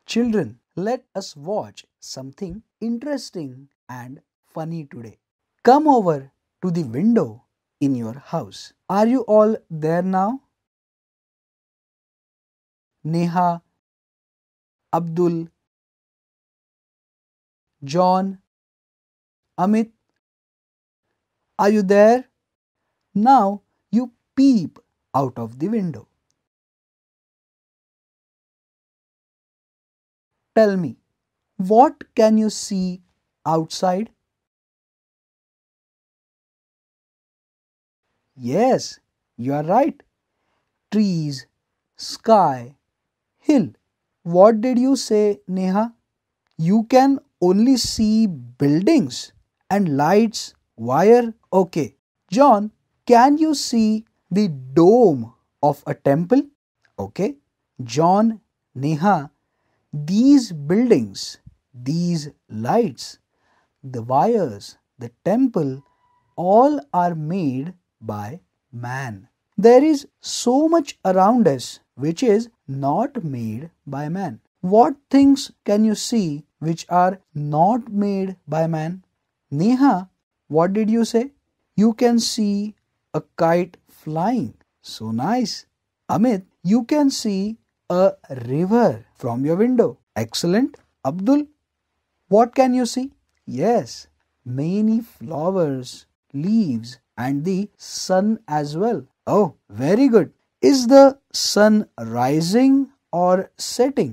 Children, let us watch something interesting and funny today. Come over to the window in your house. Are you all there now? Neha, Abdul, John, Amit, are you there? Now you peep out of the window. Tell me, what can you see outside? Yes, you are right. Trees, sky, hill. What did you say, Neha? You can only see buildings and lights, wire. Okay. John, can you see the dome of a temple? Okay. John, Neha, these buildings, these lights, the wires, the temple, all are made by man. There is so much around us which is not made by man. What things can you see which are not made by man? Neha, what did you say? You can see a kite flying. So nice. Amit, you can see a river from your window. Excellent. Abdul, what can you see? Yes, many flowers, leaves, and the sun as well. Oh, very good. Is the sun rising or setting?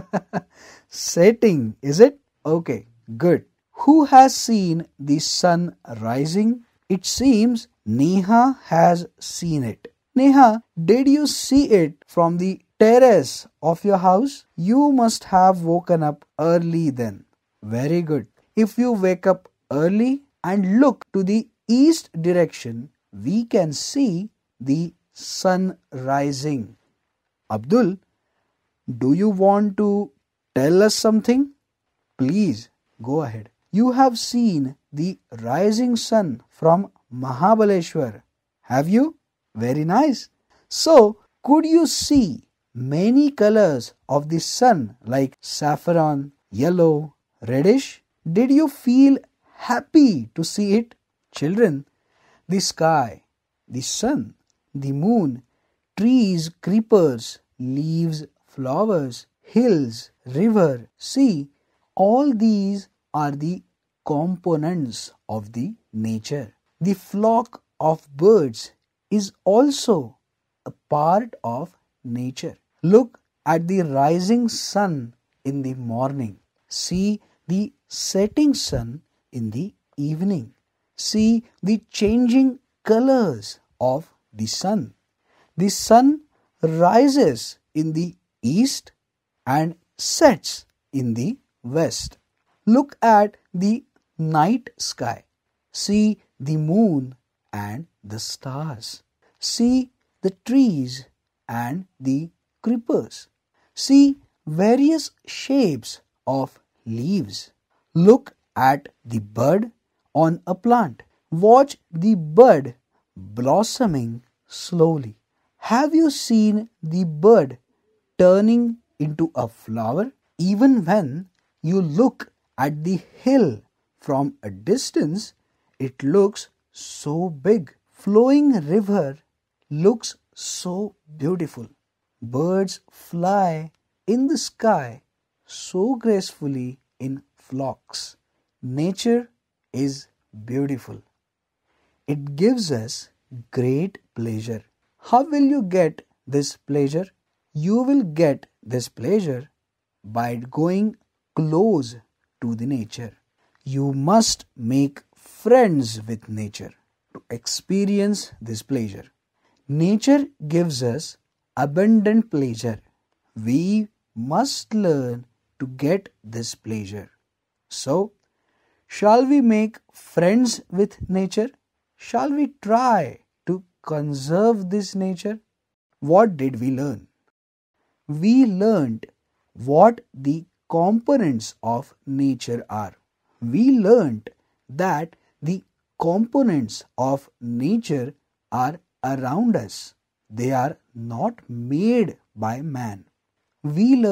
Setting, is it? Okay, good. Who has seen the sun rising? It seems Neha has seen it. Neha, did you see it from the terrace of your house? You must have woken up early then. Very good. If you wake up early and look to the east direction, we can see the sun rising. Abdul, do you want to tell us something? Please go ahead. You have seen the rising sun from Mahabaleshwar, have you? Very nice. So, could you see many colors of the sun like saffron, yellow, reddish? Did you feel happy to see it? Children, the sky, the sun, the moon, trees, creepers, leaves, flowers, hills, river, sea, all these are the components of the nature. The flock of birds is also a part of nature. Look at the rising sun in the morning. See the setting sun in the evening. See the changing colors of the sun. The sun rises in the east and sets in the west. Look at the night sky. See the moon and the stars. See the trees and the creepers. See various shapes of leaves. Look at the bud on a plant. Watch the bud blossoming slowly. Have you seen the bud turning into a flower? Even when you look at the hill from a distance, it looks so big. Flowing river looks so beautiful. Birds fly in the sky so gracefully in flocks. Nature is beautiful. It gives us great pleasure. How will you get this pleasure? You will get this pleasure by going close to the nature. You must make friends with nature to experience this pleasure. Nature gives us abundant pleasure. We must learn to get this pleasure. So, shall we make friends with nature? Shall we try to conserve this nature? What did we learn? We learned what the components of nature are. We learned that the components of nature are around us. They are not made by man. We learned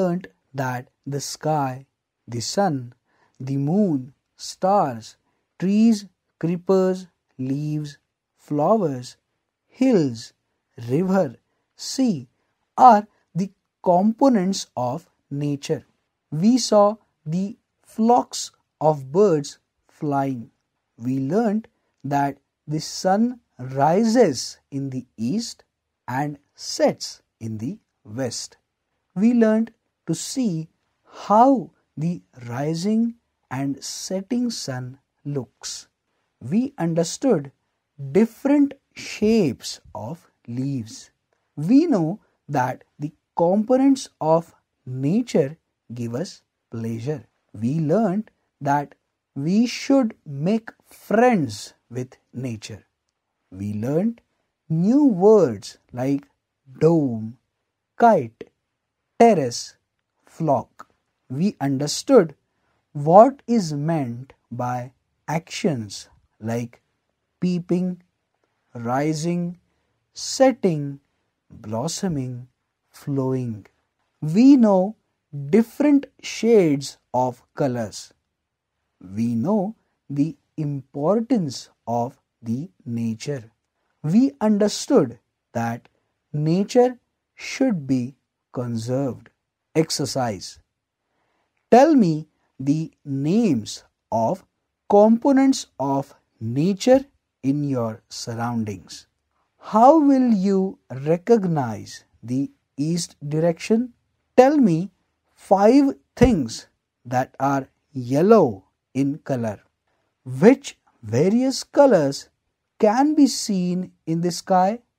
that the sky, the sun, the moon, stars, trees, creepers, leaves, flowers, hills, river, sea are the components of nature. We saw the flocks of birds flying. We learnt that the sun rises in the east and sets in the west. We learnt to see how the rising and setting sun looks. We understood different shapes of leaves. We know that the components of nature give us pleasure. We learned that we should make friends with nature. We learned new words like dome, kite, terrace, flock. We understood what is meant by actions like peeping, rising, setting, blossoming, flowing. We know different shades of colors. We know the importance of the nature. We understood that nature should be conserved. Exercise. Tell me the names of components of nature in your surroundings. How will you recognize the east direction? Tell me 5 things that are yellow in color. Which various colors can be seen in the sky?